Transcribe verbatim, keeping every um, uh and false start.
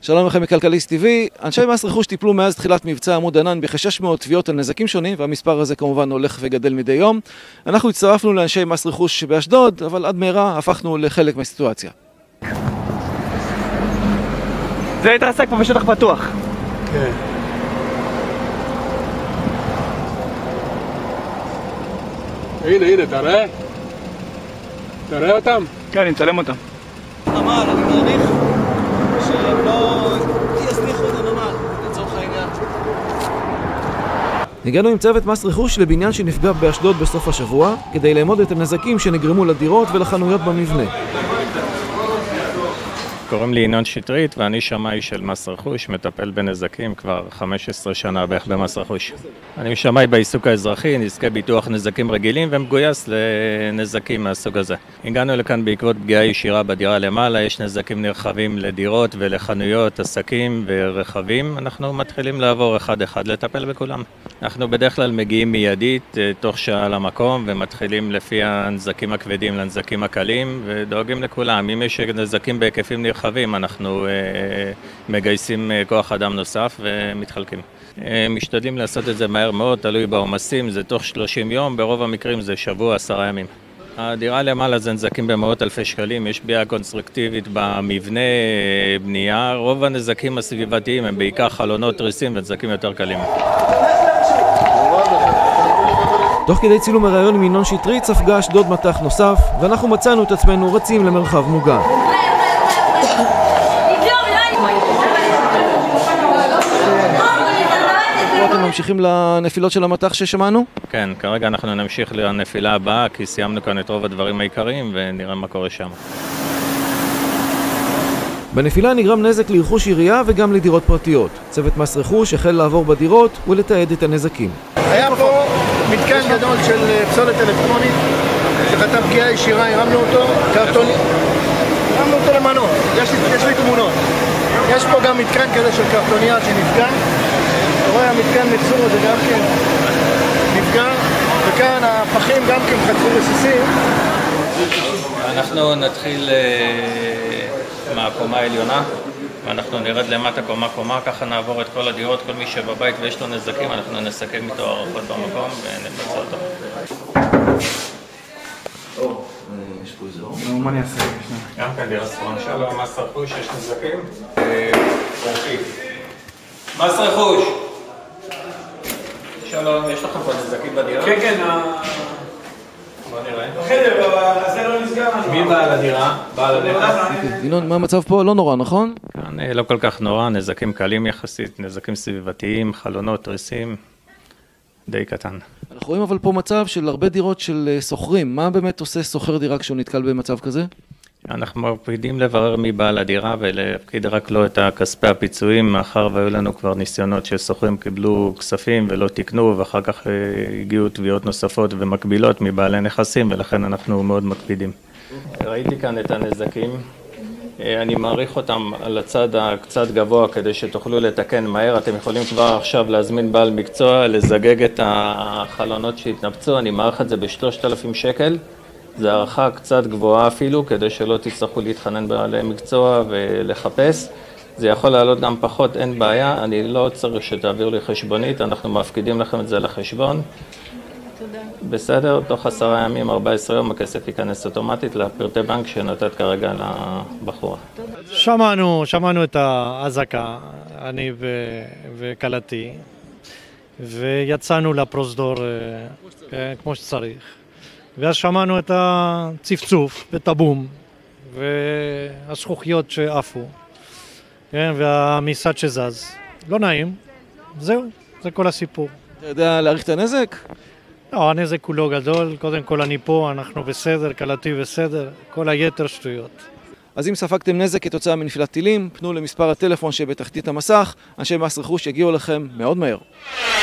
שלום לכם מכלכליסט טי וי. אנשי מס רכוש טיפלו מאז תחילת מבצע עמוד ענן ב-שש מאות תביעות על נזקים שונים, והמספר הזה כמובן הולך וגדל מדי יום. אנחנו הצטרפנו לאנשי מס רכוש באשדוד, אבל עד מהרה הפכנו לחלק מהסיטואציה. זה התרסק פה בשטח פתוח. כן. הנה, הנה, תראה? תראה אותם? כן, אני מצלם אותם. נמל, אני מעריך שהם לא יזניחו את הנמל, לצורך העניין. הגענו עם צוות מס רכוש לבניין שנפגע באשדוד בסוף השבוע, כדי לאמוד את הנזקים שנגרמו לדירות ולחנויות במבנה. קוראים לי ינון שטרית ואני שמאי של מס רכוש, מטפל בנזקים כבר חמש עשרה שנה בערך במס רכוש. אני שמאי בעיסוק האזרחי, נזקי ביטוח נזקים רגילים ומגויס לנזקים מהסוג הזה. הגענו לכאן בעקבות פגיעה ישירה בדירה למעלה, יש נזקים נרחבים לדירות ולחנויות, עסקים ורכבים. אנחנו מתחילים לעבור אחד אחד לטפל בכולם. אנחנו בדרך כלל מגיעים מיידית תוך שעה למקום ומתחילים לפי הנזקים הכבדים לנזקים הקלים ודואגים לכולם. אם יש נזקים בהיקפים נרחבים, אנחנו uh, מגייסים uh, כוח אדם נוסף ומתחלקים. Uh, משתדלים לעשות את זה מהר מאוד, תלוי בעומסים, זה תוך שלושים יום, ברוב המקרים זה שבוע, עשרה ימים. הדירה למעלה זה נזקים במאות אלפי שקלים, יש פגיעה קונסטרוקטיבית במבנה, בנייה, רוב הנזקים הסביבתיים הם בעיקר חלונות, תריסים ונזקים יותר קלים. תוך כדי צילום הראיון עם ינון שטרית ספגה אשדוד מטח נוסף, ואנחנו מצאנו את עצמנו רצים למרחב מוגן. אתם ממשיכים לנפילות של המטח ששמענו? כן, כרגע אנחנו נמשיך לנפילה הבאה, כי סיימנו כאן את רוב הדברים העיקריים ונראה מה קורה שם. בנפילה נגרם נזק לרכוש עירייה וגם לדירות פרטיות. צוות מס רכוש החל לעבור בדירות ולתעד את הנזקים. היה פה מתקן גדול של פסולת אלקטרונית שחטף פגיעה ישירה, הרמנו אותו, קרטוני, הרמנו אותו למנות, יש לי, יש לי תמונות. יש פה גם מתקן כזה של קרטוניה שנפגע, אתה רואה המתקן מחזור הזה גם כן נפגע, וכאן הפחים גם כן חטפו רסיסים. אנחנו נתחיל מהקומה העליונה ואנחנו נרד למטה קומה קומה, ככה נעבור את כל הדירות, כל מי שבבית ויש לו נזקים, אנחנו נסכם איתו הערכות במקום ונפצה אותו. יש פה איזה אור. נו, מה אני אעשה? גם כאן דירה ספרון שלום, מס רכוש, יש נזקים? מס רכוש! שלום, יש לכם פה נזקים בדירה? כן, כן. בוא נראה. בחדר, זה לא נסגר. מי בעל הדירה? בעל הנכס? ינון, מה המצב פה? לא נורא, נכון? כאן לא כל כך נורא, נזקים קלים יחסית, נזקים סביבתיים, חלונות, תריסים, די קטן. אנחנו רואים אבל פה מצב של הרבה דירות של סוחרים. מה באמת עושה סוחר דירה כשהוא נתקל במצב כזה? אנחנו מקפידים לברר מי בעל הדירה ולהפקיד רק לא את כספי הפיצויים, מאחר והיו לנו כבר ניסיונות שסוחרים קיבלו כספים ולא תקנו, ואחר כך הגיעו תביעות נוספות ומקבילות מבעלי נכסים, ולכן אנחנו מאוד מקפידים. ראיתי כאן את הנזקים, אני מעריך אותם על הצד הקצת גבוה כדי שתוכלו לתקן מהר. אתם יכולים כבר עכשיו להזמין בעל מקצוע, לזגג את החלונות שהתנפצו, אני מעריך את זה ב-שלושת אלפים שקל. זה הערכה קצת גבוהה אפילו, כדי שלא תצטרכו להתחנן בעלי מקצוע ולחפש. זה יכול לעלות גם פחות, אין בעיה, אני לא צריך שתעביר לי חשבונית, אנחנו מפקידים לכם את זה לחשבון. תודה. בסדר, תוך עשרה ימים, ארבעה עשר יום, הכסף ייכנס אוטומטית לפרטי בנק שנתת כרגע לבחורה. שמענו, שמענו את האזעקה, אני וקלתי, ויצאנו לפרוזדור כמו שצריך. ואז שמענו את הצפצוף ואת הבום והזכוכיות שעפו, כן, והמיסד שזז. לא נעים, זהו, זה כל הסיפור. אתה יודע להעריך את הנזק? לא, הנזק הוא לא גדול, קודם כל אני פה, אנחנו בסדר, קלתי בסדר, כל היתר שטויות. אז אם ספגתם נזק כתוצאה מנפילת טילים, פנו למספר הטלפון שבתחתית המסך, אנשי מס רכוש יגיעו לכם מאוד מהר.